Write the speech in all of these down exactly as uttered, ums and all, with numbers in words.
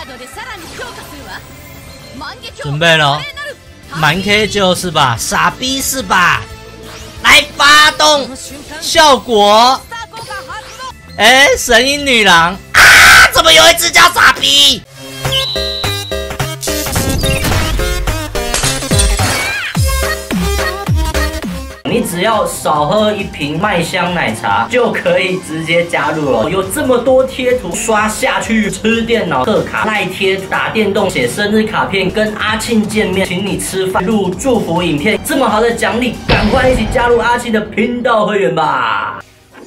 准备了，满 K 就是吧？傻逼是吧？来发动效果！哎，神隐女郎啊！怎么有一只叫傻逼？你只要少喝一瓶麦香奶茶，就可以直接加入了。有这么多贴图刷下去，吃电脑、嗑卡、赖贴、打电动、写生日卡片、跟阿庆见面、请你吃饭、录祝福影片，这么好的奖励，赶快一起加入阿庆的频道会员吧！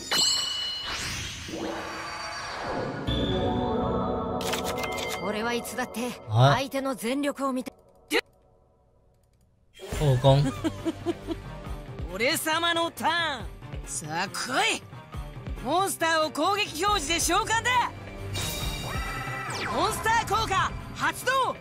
后宫。 俺様のターン。さあ来い。モンスターを攻撃表示で召喚だ。モンスター効果発動。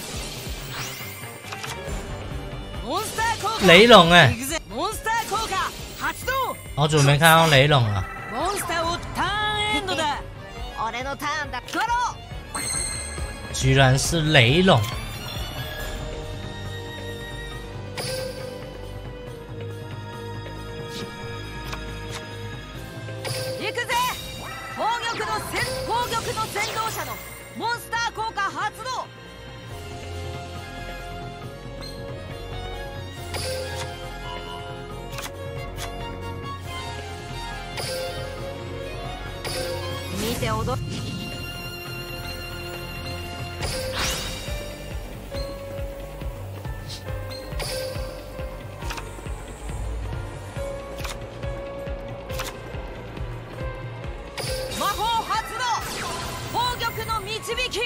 モンスター効果。 雷龙哎。 モンスター効果発動。 好久没看到雷龙了。 モンスターをターンエンドだ。俺のターンだ。ゴロ。 居然是雷龙。先導者のモンスター効果発動。見て踊る。魔法発動。宝玉の導き。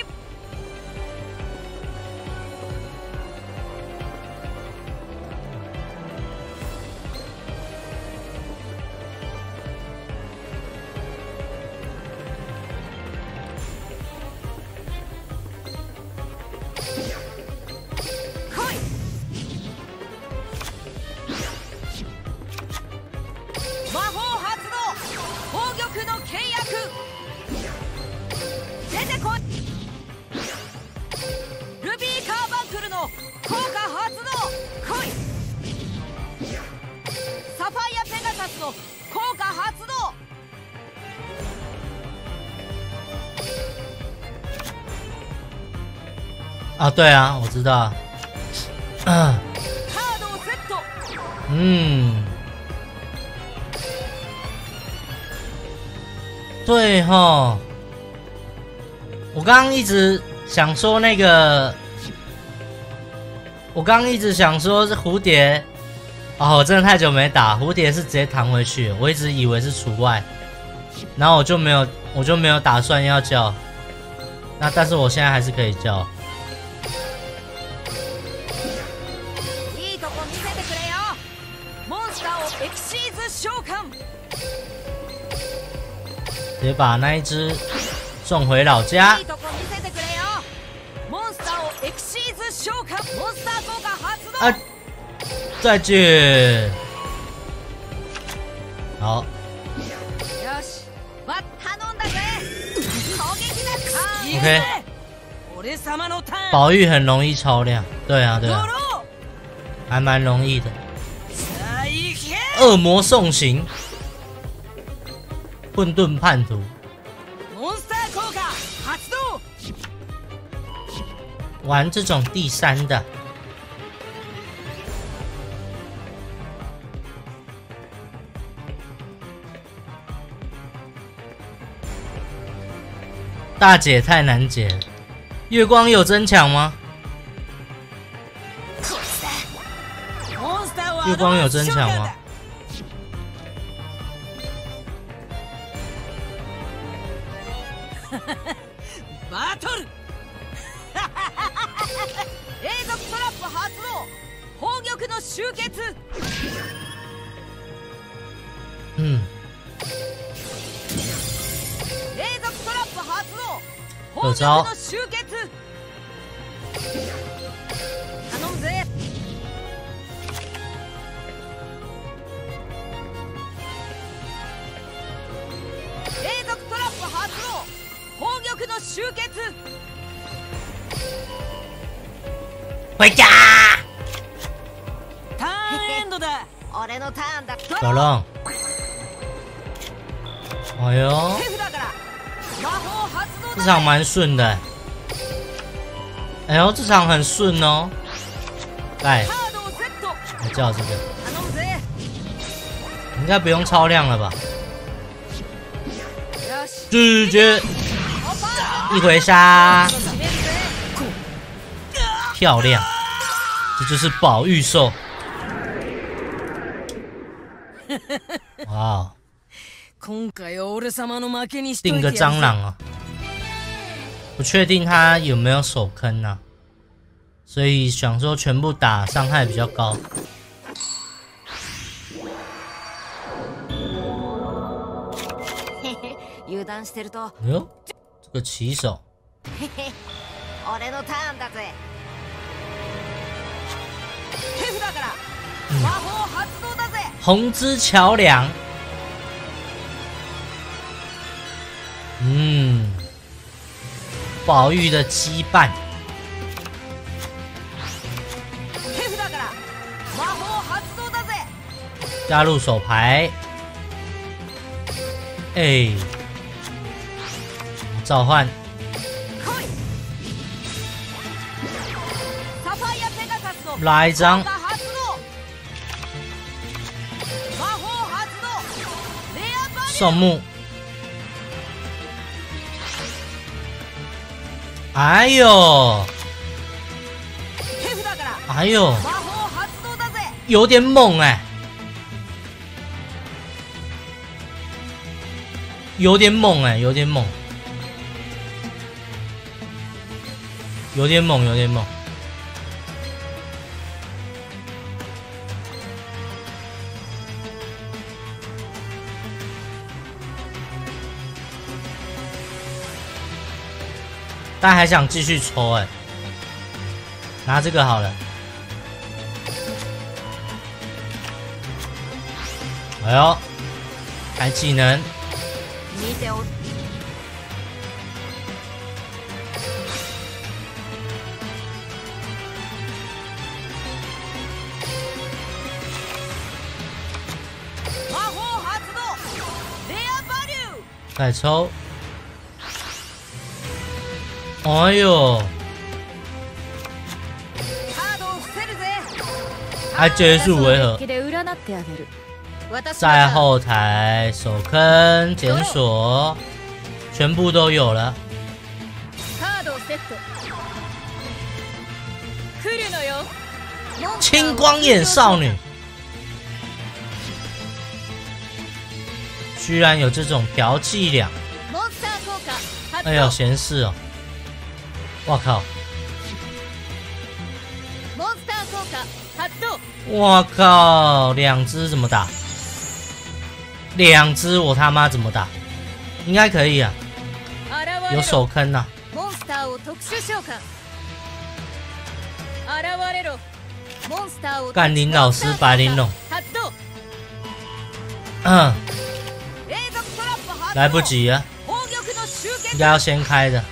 来い。魔法発動。宝玉の契約。出てこい。ルビーカーバンクルの効果発動。来い。サファイアペガサスの効果発動。 啊，对啊，我知道。 カードをセット。 嗯，对吼。我刚刚一直想说那个，我刚刚一直想说是蝴蝶，哦，我真的太久没打蝴蝶，是直接弹回去，我一直以为是除外，然后我就没有，我就没有打算要叫，那但是我现在还是可以叫。 いいとこ見せてくれよ。モンスターをエクシーズ召喚。 直接把那一只送回老家。 いいとこ見せてくれよ。モンスターをエクシーズ召喚。モンスター効果発動。 啊，再见。好。 よし、わ頼んだぜ。攻撃だ。 OK。 俺様のターン。 宝玉很容易超量，对啊对啊，还蛮容易的。恶魔送行，混沌叛徒。玩这种第三的，大姐太难解了。月光有增强吗？月光有增强吗？ バトル。永続トラップ発動。宝玉の集結。 嗯。 永続トラップ発動。 有招。 宝玉の集結。頼むぜ。永続トラップ発動。宝玉の集結。 回家。 ターンエンドだ。 俺のターンだ。 小龙，哎呦， 手札から魔法発動だ。 这场蛮顺的。哎呦，这场很顺哦。来， カードをセット。 我叫这个， 頼むぜ。 应该不用超量了吧？ よし。 直接オパー。 一回杀， 決めるぜ。 漂亮。这就是宝玉兽。哇哦， 今回は俺様の負けにしとい定个てやるぜ。 蟑螂啊！不确定他有没有手坑啊，所以想说全部打伤害比较高。 へへ、油断してると。 哎呦，这个骑手， へへ、俺のターンだぜ。 手札から魔法発動だぜ。 红之桥梁。嗯，宝玉的羁绊。 手札から魔法発動だぜ。 加入手牌。哎，召唤来い。サファイアペガサスの来一张効果発動。魔法発動。レアバリュー。 送木。哎呦， 手札から哎呦， 魔法発動だぜ。 有点猛哎、有点猛哎、有点猛，有点猛，有点猛。但还想继续抽哎、拿这个好了。哎呦，开技能， 見てお。 魔法発動。レアバリュー。 再抽。哎呦， カードを伏せるぜ。 还结束回合。 で占ってあげる。私在后台手坑检索，全部都有了。 カードをセット。 来るのよ。 青光眼少女，居然有这种调剂两， モンスター効果発動。 哎呦，闲事哦！我靠， モンスター効果発動。 我靠，两只怎么打？两只我他妈怎么打？应该可以啊， 現れろ。 有手坑啊。 モンスターを特殊召喚。 現れろ。 モンスターを干林老师白玲珑， 発動。 嗯， 永続トラップ発動。 来不及了， 宝玉の集結。 应该要先开的。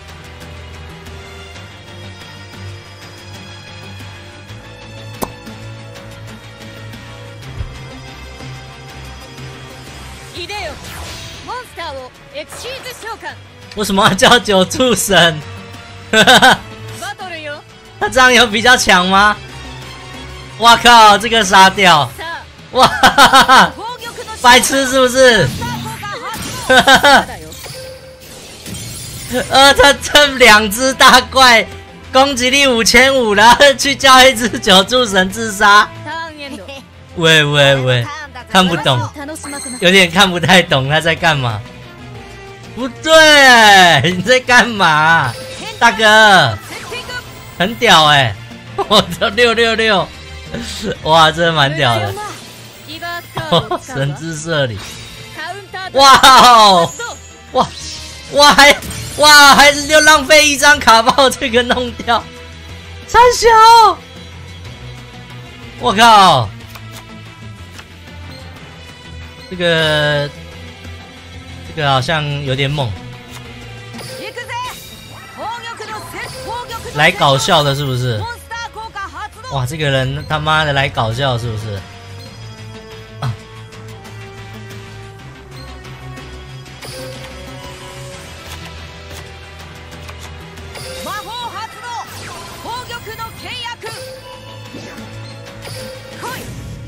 いでよ。 モンスターをエクシーズ召喚。 为什么要叫九柱神？ バトルよ。 他这样有比较强吗？哇靠，这个杀掉！ さあ、 哇， 宝玉の集結。 白痴是不是？ スター効果発動。 だよ。 呃，他这两只大怪攻击力五千五，然后去叫一只九柱神自杀。 ターンエンド。 喂喂喂，看不懂， 楽しませます。 有点看不太懂他在干嘛。不对，你在干嘛，大哥？ セッティング。 很屌哎、我的六六六，哇，真的蛮屌的。 リバースカード哦を，使うわ。 神之射里， カウンタード哇哦， 発動。 哇哇还哇还是又浪费一张卡把我这个弄掉，三小，我靠，这个这个好像有点猛， 行くぜ。宝玉のセッ宝玉の来搞笑的是不是モ？ンスター効果発哇，这个人他妈的来搞笑是不是？啊！ 魔法発動宝玉の契約来い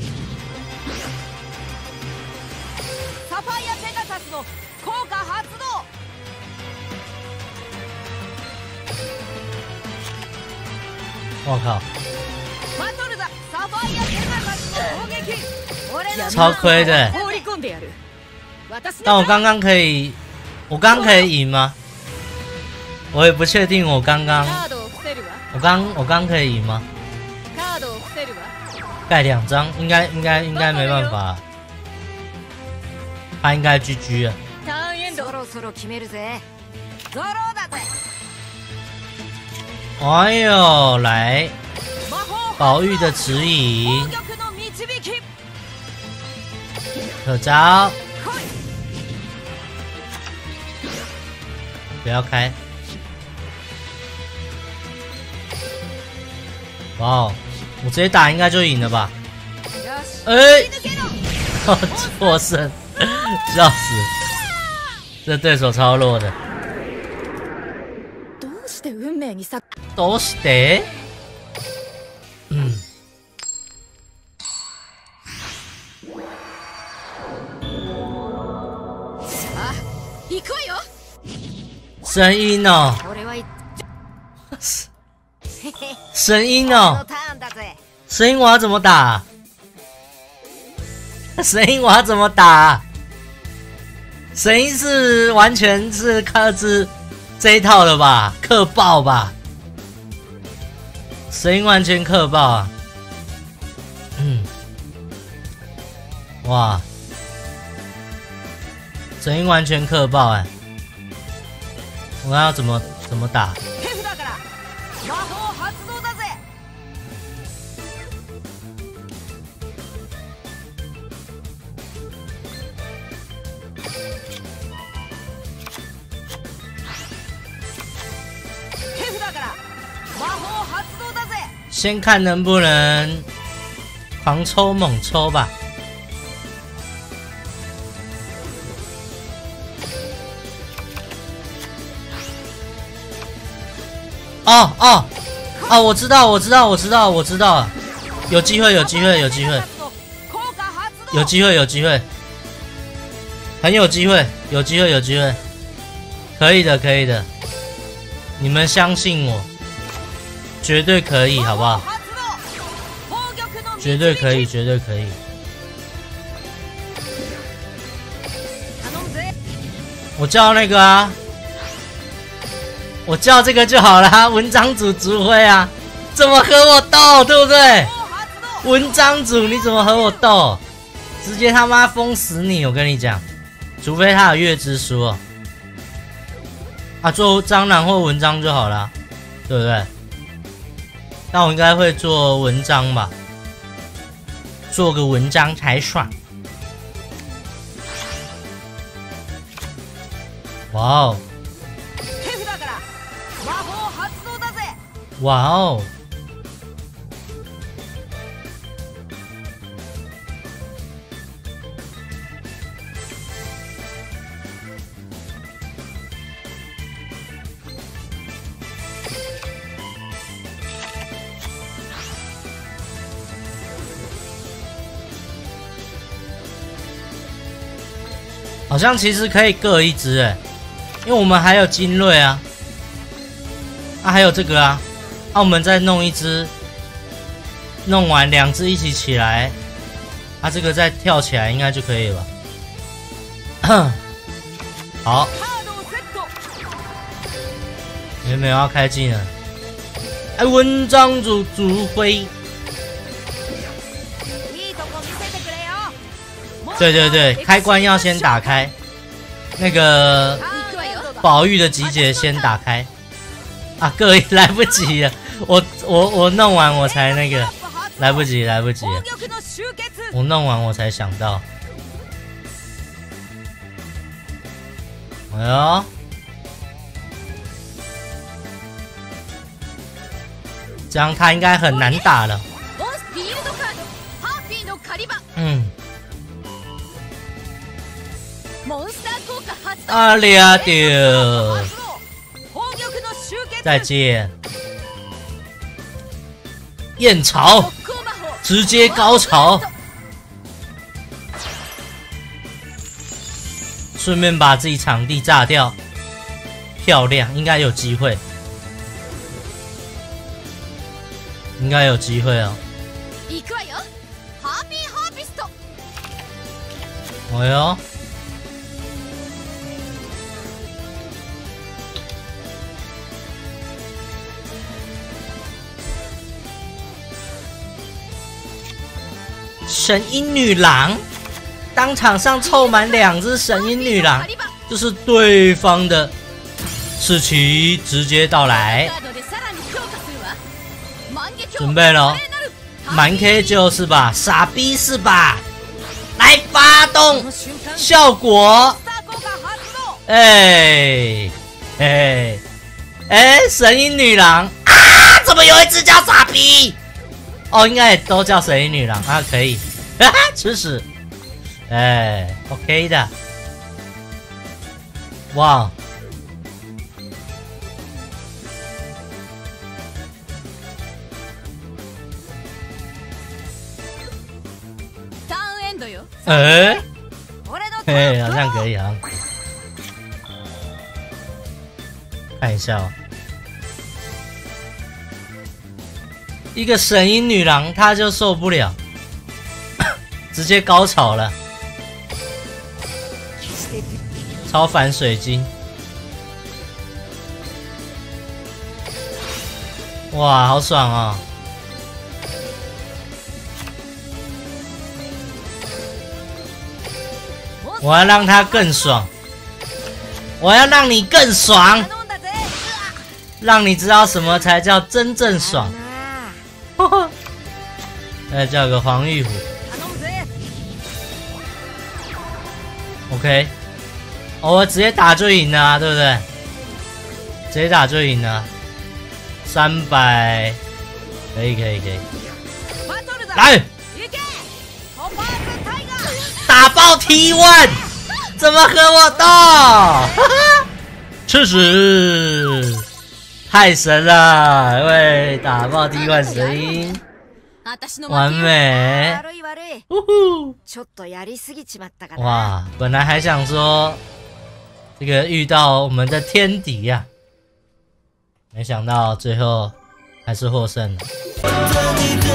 サファイアペガサスの効果発動我靠！ バトルだサファイアペガサスの攻撃俺の超亏的。 放り込んでやる私の但我刚刚可以，我刚刚可以赢吗？我也不确定，我刚刚， カードを伏せるわ我刚我刚可以赢吗？ カードを伏せるわ盖两张，应该应该应该没办法，他应该 G G 了。 ターンエンドそろそろ決めるぜ。 ゾロだぜ哎呦，来魔法宝玉的指引宝，玉の導き可招， 来い不要开。哇哦，我直接打应该就赢了吧？ よし哎、 抜けろ获胜，笑死！这对手超弱的。 どうして運命にさ。 どうして？嗯， あ行くわよ声音哦， 俺は声音の哦， ターンだぜ。 声音我要怎么打？声音我要怎么打？声音是完全是克制这一套的吧？克爆吧？声音完全克爆啊！嗯，哇，声音完全克爆哎、我要怎么怎么打？ 手札から魔法発動だぜ手札から魔法発動だぜ先看能不能狂抽猛抽吧。哦哦哦！我知道，我知道，我知道，我知道了，有机会，有机会，有机会， 効果発動有机会，有机会，很有機會，有機會，有機會，可以的，可以的，你們相信我，絕對可以，好不好？ 発動宝玉の導き絕對可以，絕對可以。 頼むぜ我叫那个啊，我叫这个就好了，文章组族徽啊，怎么和我斗，对不对？ 魔法発動文章组你怎么和我斗？直接他妈封死你！我跟你讲，除非他有月之书哦。啊，做蟑螂或文章就好了，对不对？那我应该会做文章吧，做个文章才爽。哇哦， 手札から魔法発動だぜ哇哦！好像其实可以各一只哎，因为我们还有精锐啊，啊还有这个啊，啊我们再弄一只，弄完两只一起起来，啊这个再跳起来应该就可以了吧。好， カードをセット有没有要开技能？哎，文章组族徽， いいとこ見せてくれよ对对对，开关要先打开，那个行くわよ宝玉的集结先打开，啊各一来不及了，我我我弄完我才那个，来不及来不及了， 宝玉の集結我弄完我才想到，哎呦，这样他应该很难打了。 嗯。 モンスター効果発動。 阿里阿丢， 攻撃の集結。 再见。燕巢， 特攻魔法直接高潮，顺便把自己场地炸掉，漂亮，应该有机会，应该有机会哦。 行くわよ。ハッピーハーベスト。 哎呦。 神鹰女郎，当场上凑满两只神鹰女郎，就是对方的士气直接到来，准备了，满 K 就是吧，傻逼是吧？来发动效果，哎哎哎，神鹰女郎啊，怎么有一只叫傻逼？ 哦，应该也都叫神鹰女郎啊，可以，哈哈，吃屎，哎 ，OK 的，哇， ターンエンドよ。 哎， 俺のターン嘿，好像可以啊，看一下哦。 一个神鹰女郎，她就受不了，直接高潮了，超凡水晶，哇，好爽哦！我要让她更爽，我要让你更爽， 頼んだぜ。 让你知道什么才叫真正爽。 再叫个黄玉虎頼むぜ。 ，OK， 哦，我直接打就赢了、啊，对不对？直接打就赢了，三百，可以可以可以， バトルだ。 来行け。トパーズタイガー。 打爆 T 一，怎么和我斗？哈哈，吃屎！太神了，喂，打爆 T 一神鹰。 私の完美！ 悪い悪い。 呼呼！ ちょっとやりすぎちまったかな。 哇，本来还想说这个遇到我们的天敌呀、啊，没想到最后还是获胜了。